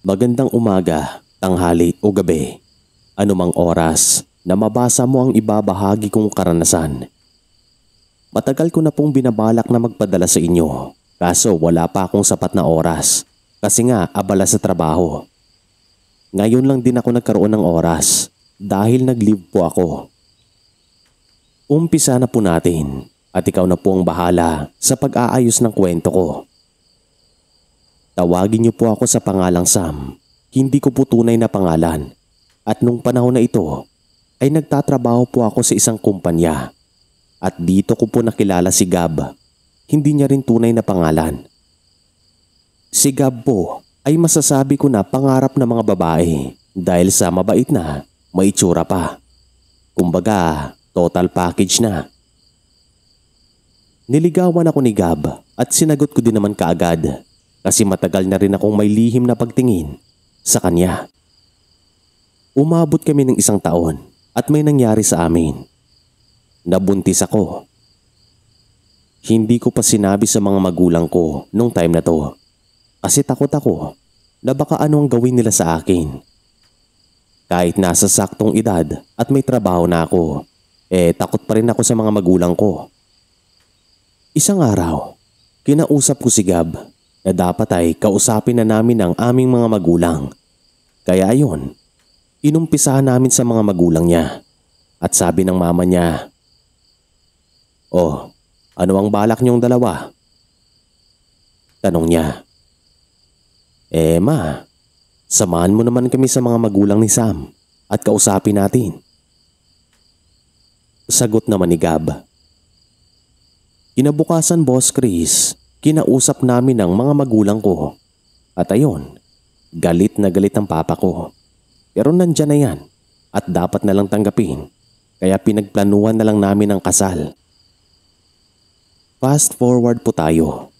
Magandang umaga, tanghali o gabi. Anumang oras na mabasa mo ang ibabahagi kong karanasan. Matagal ko na pong binabalak na magpadala sa inyo, kaso wala pa akong sapat na oras kasi nga abala sa trabaho. Ngayon lang din ako nagkaroon ng oras dahil nag-leave po ako. Umpisa na po natin at ikaw na po ang bahala sa pag-aayos ng kwento ko. Tawagin niyo po ako sa pangalang Sam. Hindi ko po tunay na pangalan. At nung panahon na ito ay nagtatrabaho po ako sa isang kumpanya. At dito ko po nakilala si Gab. Hindi niya rin tunay na pangalan. Si Gab po ay masasabi ko na pangarap ng mga babae dahil sa mabait na, may itsura pa. Kumbaga, total package na. Niligawan ako ni Gab at sinagot ko din naman kaagad. Kasi matagal na rin akong may lihim na pagtingin sa kanya. Umabot kami ng 1 taon at may nangyari sa amin. Nabuntis ako. Hindi ko pa sinabi sa mga magulang ko nung time na to. Kasi takot ako na baka ano ang gawin nila sa akin. Kahit nasa saktong edad at may trabaho na ako, takot pa rin ako sa mga magulang ko. Isang araw, kinausap ko si Gab na dapat ay kausapin na namin ang aming mga magulang. Kaya ayon, inumpisahan namin sa mga magulang niya at sabi ng mama niya, "Oh, ano ang balak niyong dalawa?" Tanong niya. Ma, samahan mo naman kami sa mga magulang ni Sam at kausapin natin." Sagot naman ni Gab. Kinabukasan, Boss Chris, kinausap namin ang mga magulang ko. At ayon, galit na galit ang papa ko. Pero nandyan na yan at dapat na lang tanggapin. Kaya pinagplanuhan na lang namin ang kasal. Fast forward po tayo.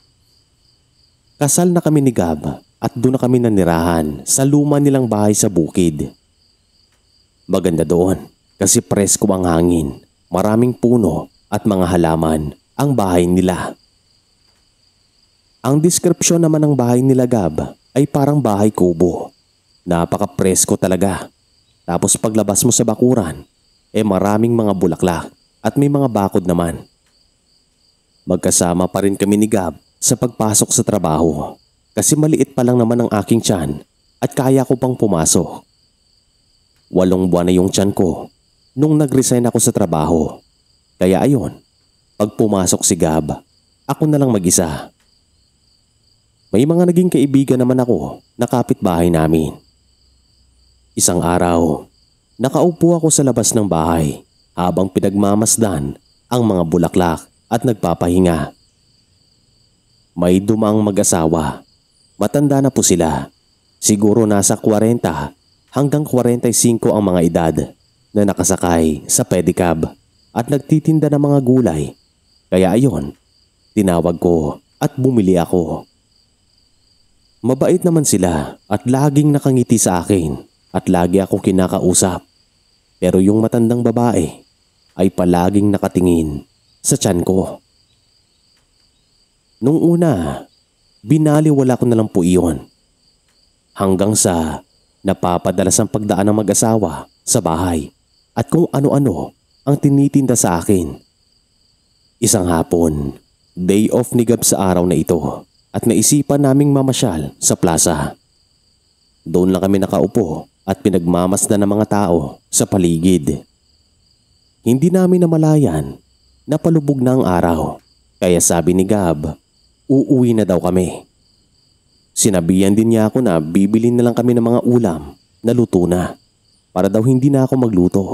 Kasal na kami ni Gab at doon na kami nanirahan sa luma nilang bahay sa bukid. Maganda doon kasi presko ang hangin, maraming puno at mga halaman ang bahay nila. Ang deskripsyon naman ng bahay nila Gab ay parang bahay kubo. Napaka-presko talaga. Tapos paglabas mo sa bakuran, maraming mga bulaklak at may mga bakod naman. Magkasama pa rin kami ni Gab sa pagpasok sa trabaho kasi maliit pa lang naman ang aking tiyan at kaya ko pang pumasok. 8 buwan na yung tiyan ko nung nag-resign ako sa trabaho. Kaya ayon, pag pumasok si Gab, ako na lang mag-isa. May mga naging kaibigan naman ako na kapitbahay namin. Isang araw, nakaupo ako sa labas ng bahay habang pinagmamasdan ang mga bulaklak at nagpapahinga. May dumaang mag-asawa. Matanda na po sila. Siguro nasa 40 hanggang 45 ang mga edad na nakasakay sa pedicab at nagtitinda ng mga gulay. Kaya ayon, tinawag ko at bumili ako. Mabait naman sila at laging nakangiti sa akin at lagi ako kinakausap. Pero yung matandang babae ay palaging nakatingin sa tiyan ko. Nung una, binaliwala ko na lang po iyon. Hanggang sa napapadalas ang pagdaan ng mag-asawa sa bahay at kung ano-ano ang tinitinda sa akin. Isang hapon, day off ni Gab sa araw na ito. At naisipan naming mamasyal sa plaza. Doon lang kami nakaupo at pinagmamasdan ng mga tao sa paligid. Hindi namin namalayan na palubog na ang araw. Kaya sabi ni Gab, uuwi na daw kami. Sinabihan din niya ako na bibilin na lang kami ng mga ulam na luto na para daw hindi na ako magluto.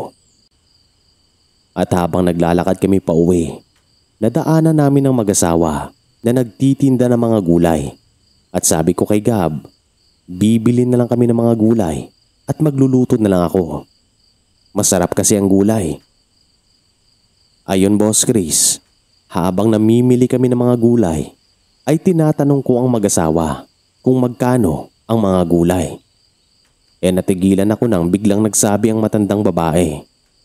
At habang naglalakad kami pa uwi, nadaanan namin ang mag-asawa na nagtitinda ng mga gulay. At sabi ko kay Gab, bibilin na lang kami ng mga gulay at magluluto na lang ako. Masarap kasi ang gulay. Ayon, Boss Chris, habang namimili kami ng mga gulay, ay tinatanong ko ang mag-asawa kung magkano ang mga gulay. Natigilan ako nang biglang nagsabi ang matandang babae.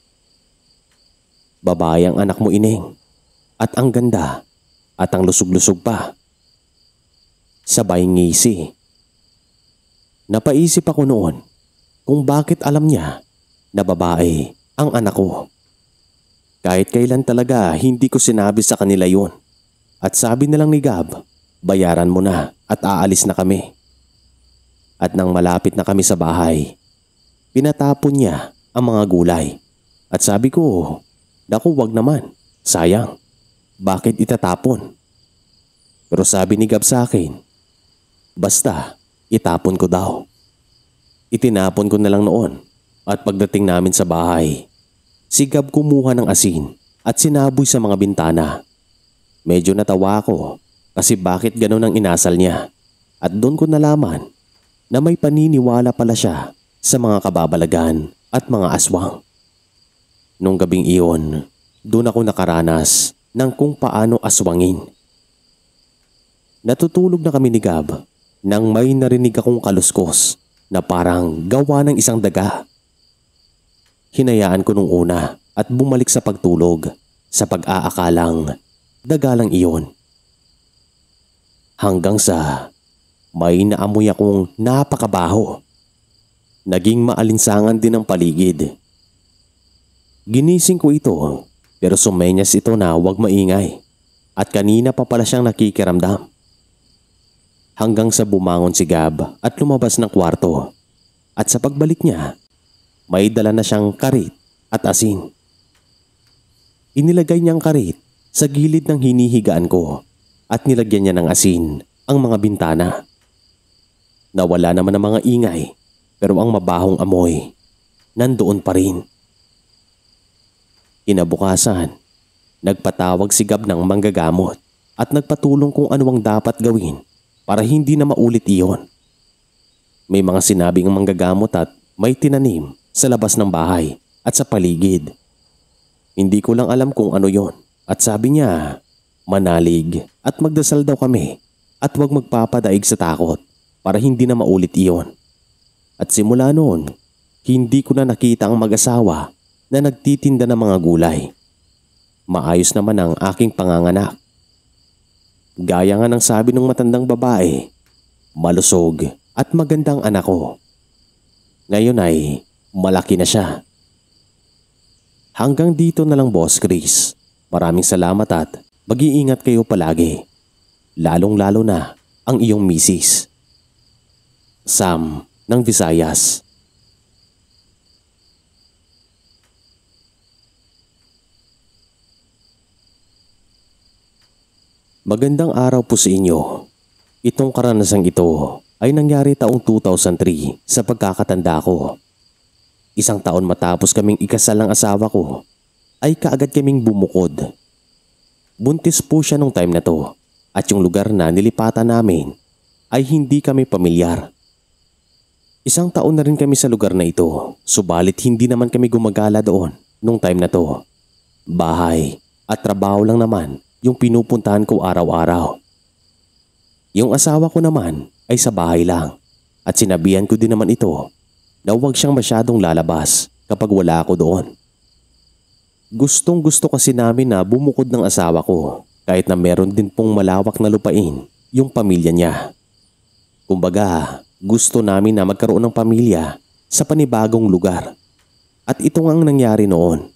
"Babae ang anak mo, Ineng, at ang ganda. At ang lusog-lusog pa." Sabay ngisi. Napaisip ako noon kung bakit alam niya na babae ang anak ko. Kahit kailan talaga hindi ko sinabi sa kanila yun. At sabi na lang ni Gab, bayaran mo na at aalis na kami. At nang malapit na kami sa bahay, pinatapon niya ang mga gulay. At sabi ko, naku wag naman, sayang, bakit itatapon? Pero sabi ni Gab sa akin, basta itapon ko daw. Itinapon ko na lang noon at pagdating namin sa bahay, si Gab kumuha ng asin at sinaboy sa mga bintana. Medyo natawa ako kasi bakit ganun ang inasal niya at doon ko nalaman na may paniniwala pala siya sa mga kababalagan at mga aswang. Nung gabing iyon, doon ako nakaranas ng kung paano aswangin. Natutulog na kami ni Gab nang may narinig akong kaluskos na parang gawa ng isang daga. Hinayaan ko nung una at bumalik sa pagtulog sa pag-aakalang daga lang iyon. Hanggang sa may naamoy akong napakabaho. Naging maalinsangan din ang paligid. Ginising ko ito pero sumenyas ito na huwag maingay at kanina pa pala siyang nakikiramdam. Hanggang sa bumangon si Gab at lumabas ng kwarto at sa pagbalik niya, may dala na siyang karit at asin. Inilagay niyang karit sa gilid ng hinihigaan ko at nilagyan niya ng asin ang mga bintana. Nawala naman ang mga ingay pero ang mabahong amoy nandoon pa rin. Kinabukasan, nagpatawag si Gab ng manggagamot at nagpatulong kung ano ang dapat gawin para hindi na maulit iyon. May mga sinabing manggagamot at may tinanim sa labas ng bahay at sa paligid. Hindi ko lang alam kung ano yon at sabi niya, manalig at magdasal daw kami at huwag magpapadaig sa takot para hindi na maulit iyon. At simula noon, hindi ko na nakita ang mag-asawa na nagtitinda ng mga gulay. Maayos naman ang aking panganganak. Gaya nga ng sabi ng matandang babae, malusog at magandang anak ko. Ngayon ay malaki na siya. Hanggang dito na lang Boss Chris. Maraming salamat at mag-iingat kayo palagi. Lalong-lalo na ang iyong misis. Sam ng Visayas. Magandang araw po sa inyo. Itong karanasang ito ay nangyari taong 2003 sa pagkakatanda ko. Isang taon matapos kaming ikasal ng asawa ko, ay kaagad kaming bumukod. Buntis po siya nung time na to at yung lugar na nilipatan namin ay hindi kami pamilyar. Isang taon na rin kami sa lugar na ito, subalit hindi naman kami gumagala doon nung time na to. Bahay at trabaho lang naman yung pinupuntahan ko araw-araw. Yung asawa ko naman ay sa bahay lang at sinabihan ko din naman ito na huwag siyang masyadong lalabas kapag wala ako doon. Gustong gusto kasi namin na bumukod ng asawa ko kahit na meron din pong malawak na lupain yung pamilya niya. Kumbaga, gusto namin na magkaroon ng pamilya sa panibagong lugar at ito nga ang nangyari noon.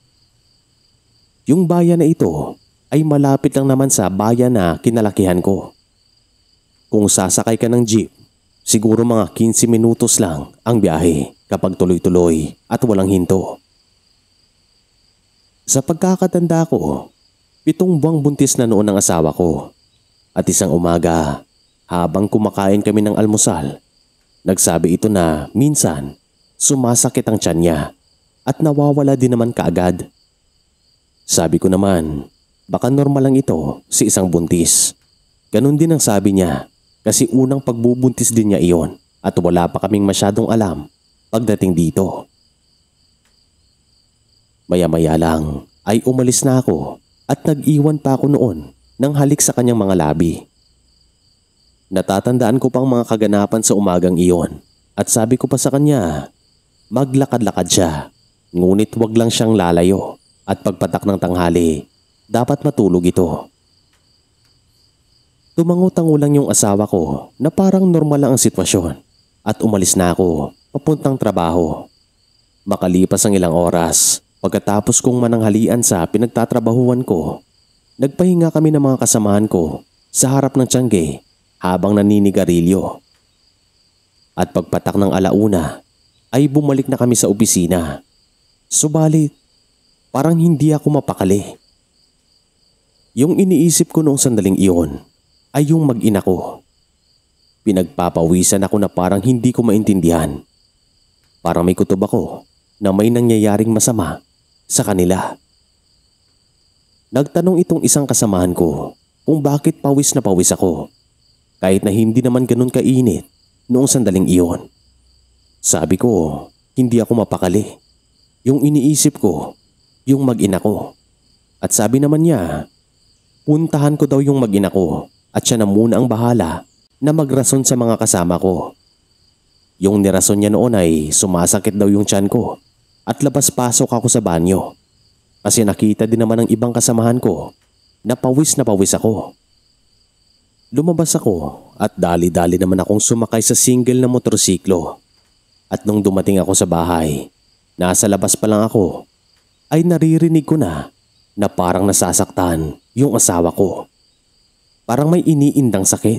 Yung bayan na ito ay malapit lang naman sa bayan na kinalakihan ko. Kung sasakay ka ng jeep, siguro mga 15 minutos lang ang biyahe kapag tuloy-tuloy at walang hinto. Sa pagkakatanda ko, 7 buwang buntis na noon ang asawa ko. At isang umaga, habang kumakain kami ng almusal, nagsabi ito na minsan sumasakit ang tiyan niya at nawawala din naman kaagad. Sabi ko naman, baka normal lang ito si isang buntis. Ganun din ang sabi niya kasi unang pagbubuntis din niya iyon at wala pa kaming masyadong alam pagdating dito. Maya-maya lang ay umalis na ako at nag-iwan pa ako noon ng halik sa kanyang mga labi. Natatandaan ko pang mga kaganapan sa umagang iyon at sabi ko pa sa kanya, maglakad-lakad siya ngunit wag lang siyang lalayo at pagpatak ng tanghali dapat matulog ito. Tumango-tango lang yung asawa ko na parang normal lang ang sitwasyon at umalis na ako papuntang trabaho. Makalipas ang ilang oras, pagkatapos kong mananghalian sa pinagtatrabahuan ko, nagpahinga kami ng mga kasamahan ko sa harap ng tiyangge habang naninigarilyo. At pagpatak ng alauna ay bumalik na kami sa opisina. Subalit, parang hindi ako mapakali. Yung iniisip ko noong sandaling iyon ay yung mag-ina ko. Pinagpapawisan ako na parang hindi ko maintindihan. Parang may kutob ako na may nangyayaring masama sa kanila. Nagtanong itong isang kasamahan ko kung bakit pawis na pawis ako kahit na hindi naman ganun kainit noong sandaling iyon. Sabi ko, hindi ako mapakali. Yung iniisip ko, yung mag-ina ko. At sabi naman niya, puntahan ko daw yung mag-ina ko at siya na muna ang bahala na magrason sa mga kasama ko. Yung nirason niya noon ay sumasakit daw yung tiyan ko at labas-pasok ako sa banyo. Kasi nakita din naman ng ibang kasamahan ko na pawis ako. Lumabas ako at dali-dali naman akong sumakay sa single na motorsiklo. At nung dumating ako sa bahay, nasa labas pa lang ako, ay naririnig ko na parang nasasaktan yung asawa ko. Parang may iniindang sakit.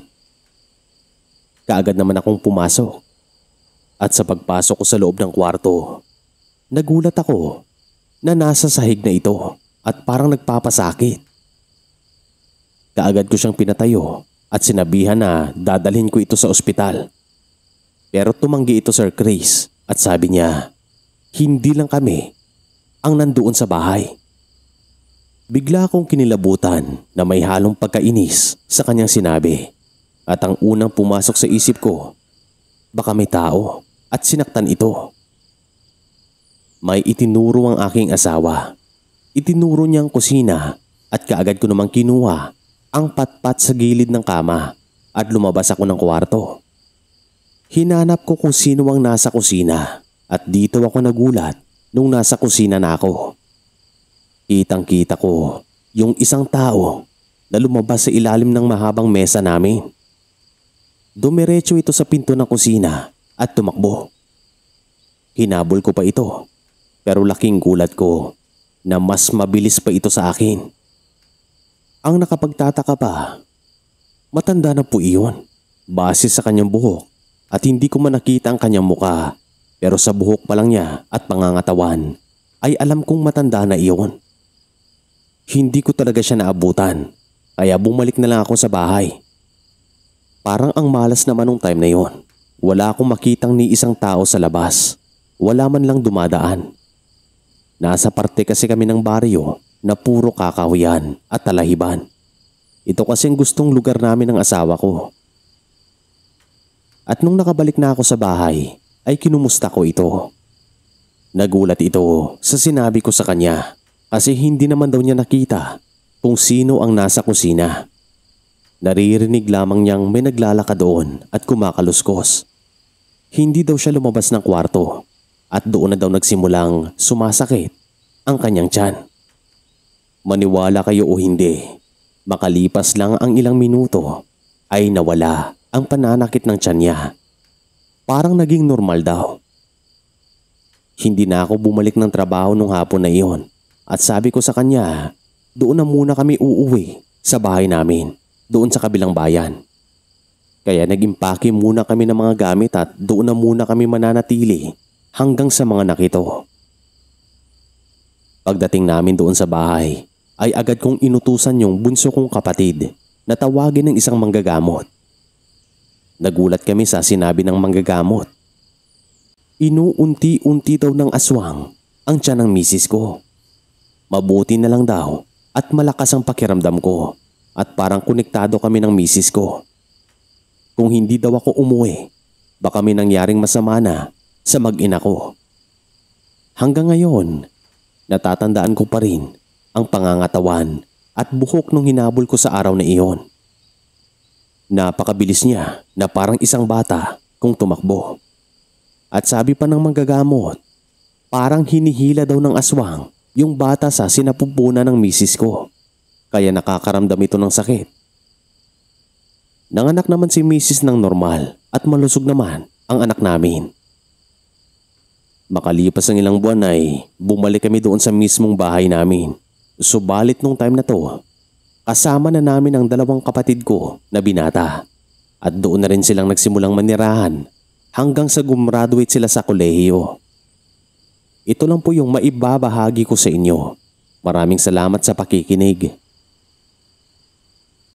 Kaagad naman akong pumasok. At sa pagpasok ko sa loob ng kwarto, nagulat ako na nasa sahig na ito at parang nagpapasakit. Kaagad ko siyang pinatayo at sinabihan na dadalhin ko ito sa ospital. Pero tumanggi ito, Sir Chris, at sabi niya, hindi lang kami ang nandoon sa bahay. Bigla akong kinilabutan na may halong pagkainis sa kanyang sinabi. At ang unang pumasok sa isip ko, baka may tao at sinaktan ito. May itinuro ang aking asawa. Itinuro niyang kusina at kaagad ko namang kinuha ang patpat sa gilid ng kama at lumabas ako ng kwarto. Hinanap ko kung sino ang nasa kusina at dito ako nagulat nung nasa kusina na ako. Kitang-kita ko yung isang tao na lumabas sa ilalim ng mahabang mesa namin. Dumiretso ito sa pinto ng kusina at tumakbo. Hinabol ko pa ito pero laking gulat ko na mas mabilis pa ito sa akin. Ang nakapagtataka pa, matanda na po iyon base sa kanyang buhok at hindi ko man nakita ang kanyang muka pero sa buhok pa lang niya at pangangatawan ay alam kong matanda na iyon. Hindi ko talaga siya naabutan kaya bumalik na lang ako sa bahay. Parang ang malas naman nung time na iyon. Wala akong makitang ni isang tao sa labas. Wala man lang dumadaan. Nasa parte kasi kami ng baryo na puro kakahuyan at talahiban. Ito kasi ang gustong lugar namin ng asawa ko. At nung nakabalik na ako sa bahay, ay kinumusta ko ito. Nagulat ito sa sinabi ko sa kanya kasi hindi naman daw niya nakita kung sino ang nasa kusina. Naririnig lamang niyang may naglalakad doon at kumakaluskos. Hindi daw siya lumabas ng kwarto at doon na daw nagsimulang sumasakit ang kanyang tiyan. Maniwala kayo o hindi, makalipas lang ang ilang minuto ay nawala ang pananakit ng tiyan niya. Parang naging normal daw. Hindi na ako bumalik ng trabaho nung hapon na iyon at sabi ko sa kanya, doon na muna kami uuwi sa bahay namin, doon sa kabilang bayan. Kaya nag-impake muna kami ng mga gamit at doon na muna kami mananatili hanggang sa mga nakito. Pagdating namin doon sa bahay, ay agad kong inutusan yung bunso kong kapatid na tawagin ng isang manggagamot. Nagulat kami sa sinabi ng manggagamot. Inuunti-unti daw ng aswang ang tiyan ng misis ko. Mabuti na lang daw at malakas ang pakiramdam ko at parang konektado kami ng misis ko. Kung hindi daw ako umuwi, baka may nangyaring masama na sa mag-ina ko. Hanggang ngayon, natatandaan ko pa rin ang pangangatawan at buhok nung hinabol ko sa araw na iyon. Napakabilis niya na parang isang bata kung tumakbo. At sabi pa ng manggagamot, parang hinihila daw ng aswang yung bata sa sinapupunan ng misis ko. Kaya nakakaramdam ito ng sakit. Nanganak naman si misis ng normal at malusog naman ang anak namin. Makalipas ang ilang buwan ay bumalik kami doon sa mismong bahay namin. Subalit nung time na to, kasama na namin ang dalawang kapatid ko na binata. At doon na rin silang nagsimulang manirahan hanggang sa gumraduate sila sa kolehiyo. Ito lang po yung maibabahagi ko sa inyo. Maraming salamat sa pakikinig.